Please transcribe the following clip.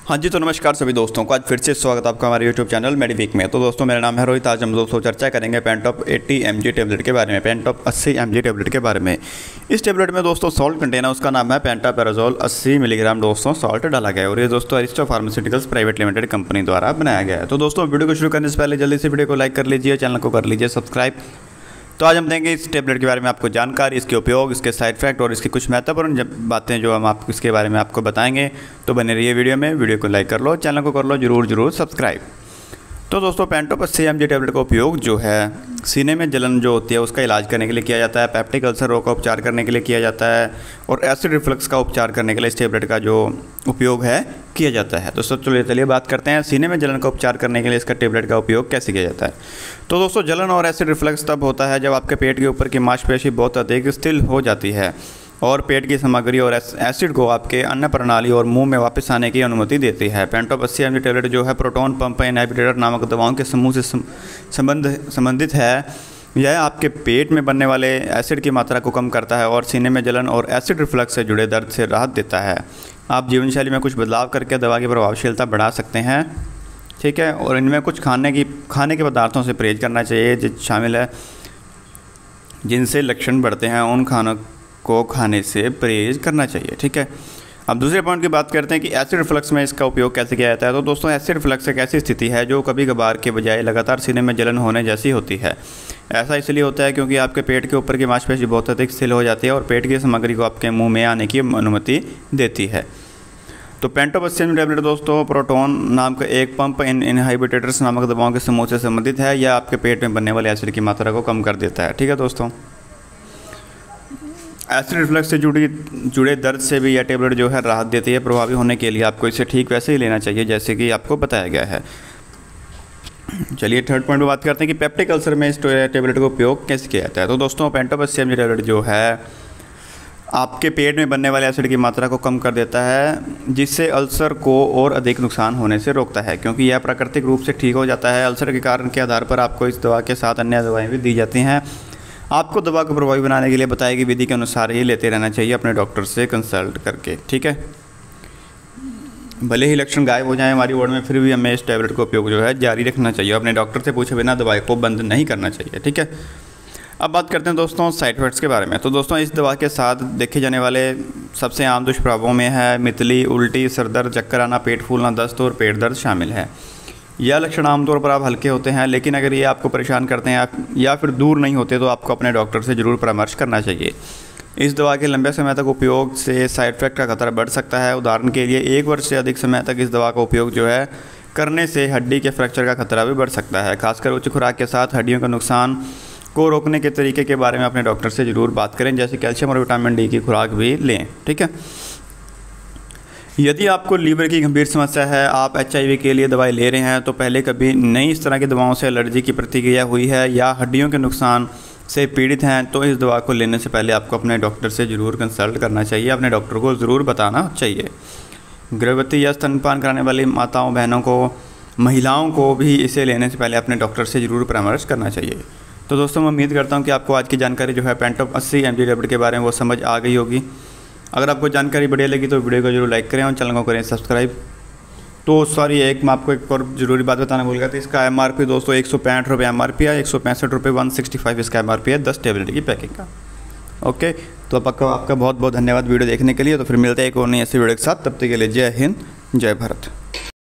हाँ जी, तो नमस्कार सभी दोस्तों को। आज फिर से स्वागत आपका हमारे YouTube चैनल मेडिवीक में। तो दोस्तों मेरा नाम है रोहित। आज हम दोस्तों चर्चा करेंगे पेंटॉप 80 mg टेबलेट के बारे में, पेंटॉप 80 mg टेबलेट के बारे में। इस टेबलेट में दोस्तों सॉल्ट कंटेन है, उसका नाम है पेंटापेराजोल 80 मिलीग्राम दोस्तों सॉल्ट डाला गया है और ये दोस्तों Aristo pharmaceuticals private limited company द्वारा बनाया गया है। तो दोस्तों वीडियो को शुरू करने से पहले जल्दी से वीडियो को लाइक कर लीजिए, चैनल को कर लीजिए सब्सक्राइब। तो आज हम देंगे इस टेबलेट के बारे में आपको जानकारी, इसके उपयोग, इसके साइड इफेक्ट और इसकी कुछ महत्वपूर्ण बातें जो हम आपको इसके बारे में आपको बताएंगे। तो बने रहिए वीडियो में, वीडियो को लाइक कर लो, चैनल को कर लो जरूर सब्सक्राइब। तो दोस्तों पेंटॉप 80 mg टेबलेट का उपयोग जो है सीने में जलन जो होती है उसका इलाज करने के लिए किया जाता है, पेप्टिक अल्सर रोग का उपचार करने के लिए किया जाता है और एसिड रिफ्लक्स का उपचार करने के लिए इस टेबलेट का जो उपयोग है किया जाता है। तो चलिए बात करते हैं सीने में जलन का उपचार करने के लिए इसका टेबलेट का उपयोग कैसे किया जाता है। तो दोस्तों जलन और एसिड रिफ्लक्स तब होता है जब आपके पेट के ऊपर की मांसपेशी बहुत अधिक स्थिर हो जाती है और पेट की सामग्री और एसिड को आपके अन्न प्रणाली और मुंह में वापस आने की अनुमति देती है। पेंटॉप 80 mg टेबलेट जो है प्रोटॉन पंप इनहिबिटर नामक दवाओं के समूह से संबंधित है। यह आपके पेट में बनने वाले एसिड की मात्रा को कम करता है और सीने में जलन और एसिड रिफ्लक्स से जुड़े दर्द से राहत देता है। आप जीवनशैली में कुछ बदलाव करके दवा की प्रभावशीलता बढ़ा सकते हैं, ठीक है। और इनमें कुछ खाने के पदार्थों से परहेज करना चाहिए जो शामिल है जिनसे लक्षण बढ़ते हैं, उन खानों को खाने से परहेज करना चाहिए, ठीक है। अब दूसरे पॉइंट की बात करते हैं कि एसिड रिफ्लक्स में इसका उपयोग कैसे किया जाता है। तो दोस्तों एसिड रिफ्लक्स एक ऐसी स्थिति है जो कभी कभार के बजाय लगातार सीने में जलन होने जैसी होती है। ऐसा इसलिए होता है क्योंकि आपके पेट के ऊपर की मांसपेशी बहुत अधिक स्थिर हो जाती है और पेट की सामग्री को आपके मुंह में आने की अनुमति देती है। तो पेंटॉप 80 mg टेबलेट दोस्तों प्रोटॉन नाम का एक पंप इनहिबिटर्स नामक दवाओं के समूह से संबंधित है। यह आपके पेट में बनने वाले एसिड की मात्रा को कम कर देता है, ठीक है दोस्तों। एसिड रिफ्लक्स से जुड़े दर्द से भी यह टेबलेट जो है राहत देती है। प्रभावी होने के लिए आपको इसे ठीक वैसे ही लेना चाहिए जैसे कि आपको बताया गया है। चलिए थर्ड पॉइंट पर बात करते हैं कि पेप्टिक अल्सर में इस टेबलेट का उपयोग कैसे किया जाता है। तो दोस्तों पेंटॉप 80 mg टेबलेट जो है आपके पेट में बनने वाले एसिड की मात्रा को कम कर देता है, जिससे अल्सर को और अधिक नुकसान होने से रोकता है क्योंकि यह प्राकृतिक रूप से ठीक हो जाता है। अल्सर के कारण के आधार पर आपको इस दवा के साथ अन्य दवाएँ भी दी जाती हैं। आपको दवा को प्रभावी बनाने के लिए बताई गई विधि के अनुसार ही लेते रहना चाहिए अपने डॉक्टर से कंसल्ट करके, ठीक है। भले ही लक्षण गायब हो जाए हमारी वार्ड में, फिर भी हमें इस टैबलेट का उपयोग जो है जारी रखना चाहिए। अपने डॉक्टर से पूछे बिना दवाई को बंद नहीं करना चाहिए, ठीक है। अब बात करते हैं दोस्तों साइड इफेक्ट्स के बारे में। तो दोस्तों इस दवा के साथ देखे जाने वाले सबसे आम दुष्प्रभावों में है मितली, उल्टी, सरदर्द, चक्कर आना, पेट फूलना, दस्त और पेट दर्द शामिल है। यह लक्षण आमतौर पर आप हल्के होते हैं, लेकिन अगर ये आपको परेशान करते हैं या फिर दूर नहीं होते तो आपको अपने डॉक्टर से ज़रूर परामर्श करना चाहिए। इस दवा के लंबे समय तक उपयोग से साइड इफेक्ट का खतरा बढ़ सकता है। उदाहरण के लिए 1 वर्ष से अधिक समय तक इस दवा का उपयोग जो है करने से हड्डी के फ्रैक्चर का खतरा भी बढ़ सकता है। खासकर उच्च खुराक के साथ हड्डियों का नुकसान को रोकने के तरीके के बारे में अपने डॉक्टर से ज़रूर बात करें, जैसे कैल्शियम और विटामिन डी की खुराक भी लें, ठीक है। यदि आपको लीवर की गंभीर समस्या है, आप HIV के लिए दवाई ले रहे हैं, तो पहले कभी नहीं इस तरह की दवाओं से एलर्जी की प्रतिक्रिया हुई है या हड्डियों के नुकसान से पीड़ित हैं, तो इस दवा को लेने से पहले आपको अपने डॉक्टर से ज़रूर कंसल्ट करना चाहिए, अपने डॉक्टर को ज़रूर बताना चाहिए। गर्भवती या स्तनपान कराने वाली माताओं बहनों को, महिलाओं को भी इसे लेने से पहले अपने डॉक्टर से ज़रूर परामर्श करना चाहिए। तो दोस्तों मैं उम्मीद करता हूँ कि आपको आज की जानकारी जो है पेंटॉप 80 mg टेबलेट के बारे में वो समझ आ गई होगी। अगर आपको जानकारी बढ़िया लगी तो वीडियो को जरूर लाइक करें और चैनल को करें सब्सक्राइब। तो सॉरी मैं आपको एक और ज़रूरी बात बताना भूल गया था। इसका MRP दोस्तों 165 रुपये MRP है, 165 रुपये 165 इसका MRP है 10 टेबलेट की पैकिंग का। ओके, तो आपका बहुत बहुत धन्यवाद वीडियो देखने के लिए। तो फिर मिलते हैं एक और नई ऐसी वीडियो के साथ, तब तक के लिए जय हिंद, जय भारत।